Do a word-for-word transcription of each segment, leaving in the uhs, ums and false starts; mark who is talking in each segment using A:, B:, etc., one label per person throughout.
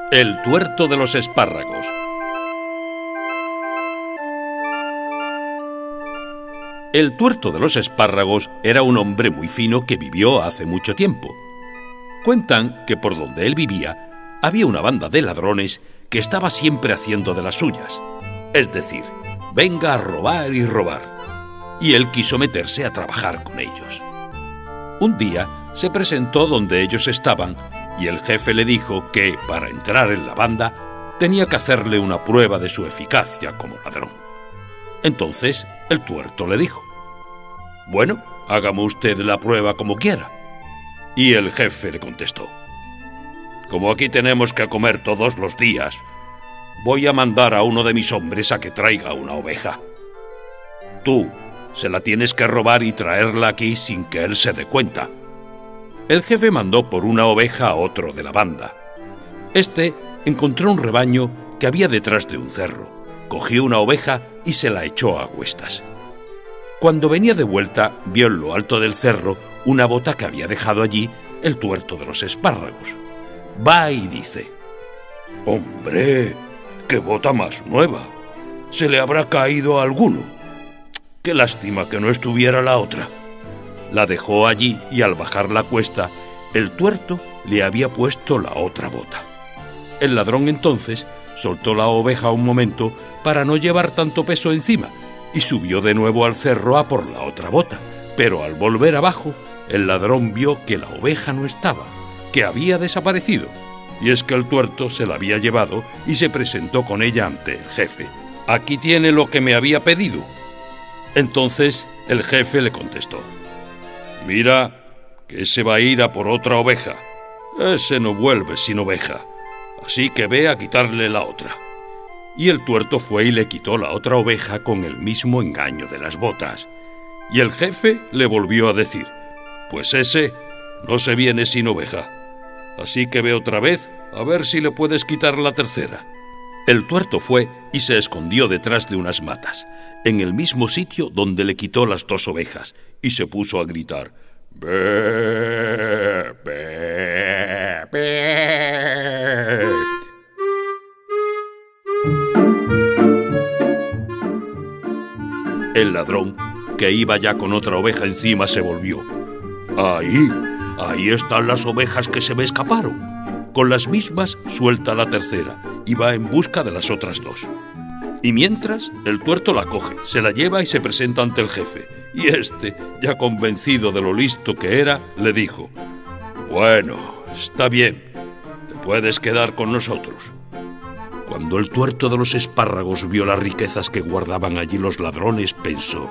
A: El tuerto de los espárragos. El tuerto de los espárragos era un hombre muy fino que vivió hace mucho tiempo. Cuentan que por donde él vivía había una banda de ladrones que estaba siempre haciendo de las suyas, es decir, venga a robar y robar, y él quiso meterse a trabajar con ellos. Un día se presentó donde ellos estaban y el jefe le dijo que, para entrar en la banda, tenía que hacerle una prueba de su eficacia como ladrón. Entonces el tuerto le dijo: «Bueno, hágame usted la prueba como quiera». Y el jefe le contestó: «Como aquí tenemos que comer todos los días, voy a mandar a uno de mis hombres a que traiga una oveja. Tú se la tienes que robar y traerla aquí sin que él se dé cuenta». El jefe mandó por una oveja a otro de la banda. Este encontró un rebaño que había detrás de un cerro, cogió una oveja y se la echó a cuestas. Cuando venía de vuelta, vio en lo alto del cerro una bota que había dejado allí el tuerto de los espárragos. Va y dice: «¡Hombre, qué bota más nueva! ¿Se le habrá caído a alguno? ¡Qué lástima que no estuviera la otra!». La dejó allí y al bajar la cuesta, el tuerto le había puesto la otra bota. El ladrón entonces soltó la oveja un momento para no llevar tanto peso encima y subió de nuevo al cerro a por la otra bota. Pero al volver abajo, el ladrón vio que la oveja no estaba, que había desaparecido. Y es que el tuerto se la había llevado y se presentó con ella ante el jefe. «Aquí tiene lo que me había pedido». Entonces el jefe le contestó: «Mira, que ese va a ir a por otra oveja. Ese no vuelve sin oveja, así que ve a quitarle la otra». Y el tuerto fue y le quitó la otra oveja con el mismo engaño de las botas. Y el jefe le volvió a decir: «Pues ese no se viene sin oveja, así que ve otra vez a ver si le puedes quitar la tercera». El tuerto fue y se escondió detrás de unas matas, en el mismo sitio donde le quitó las dos ovejas, y se puso a gritar: «Bé, bé, bé». El ladrón, que iba ya con otra oveja encima, se volvió: «Ahí, ahí están las ovejas que se me escaparon». Con las mismas suelta la tercera y va en busca de las otras dos. Y mientras, el tuerto la coge, se la lleva y se presenta ante el jefe. Y este, ya convencido de lo listo que era, le dijo: «Bueno, está bien, te puedes quedar con nosotros». Cuando el tuerto de los espárragos vio las riquezas que guardaban allí los ladrones, pensó: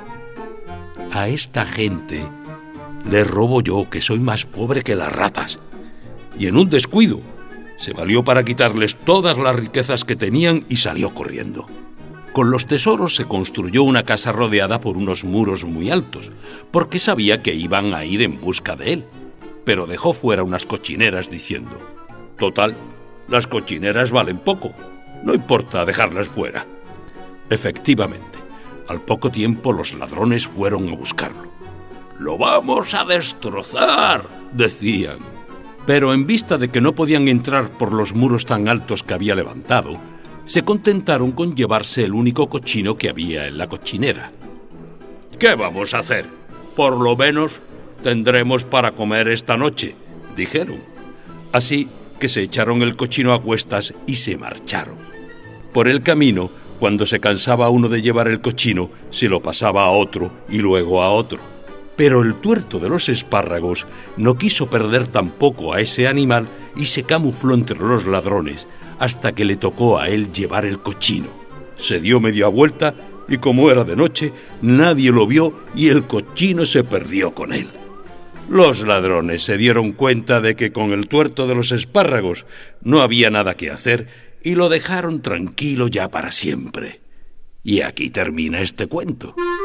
A: «A esta gente le robo yo, que soy más pobre que las ratas». Y en un descuido se valió para quitarles todas las riquezas que tenían y salió corriendo. Con los tesoros se construyó una casa rodeada por unos muros muy altos, porque sabía que iban a ir en busca de él. Pero dejó fuera unas cochineras diciendo: «Total, las cochineras valen poco, no importa dejarlas fuera». Efectivamente, al poco tiempo los ladrones fueron a buscarlo. «¡Lo vamos a destrozar!», decían. Pero en vista de que no podían entrar por los muros tan altos que había levantado, se contentaron con llevarse el único cochino que había en la cochinera. «¿Qué vamos a hacer? Por lo menos tendremos para comer esta noche», dijeron. Así que se echaron el cochino a cuestas y se marcharon. Por el camino, cuando se cansaba uno de llevar el cochino, se lo pasaba a otro y luego a otro. Pero el tuerto de los espárragos no quiso perder tampoco a ese animal y se camufló entre los ladrones hasta que le tocó a él llevar el cochino. Se dio media vuelta y, como era de noche, nadie lo vio y el cochino se perdió con él. Los ladrones se dieron cuenta de que con el tuerto de los espárragos no había nada que hacer y lo dejaron tranquilo ya para siempre. Y aquí termina este cuento.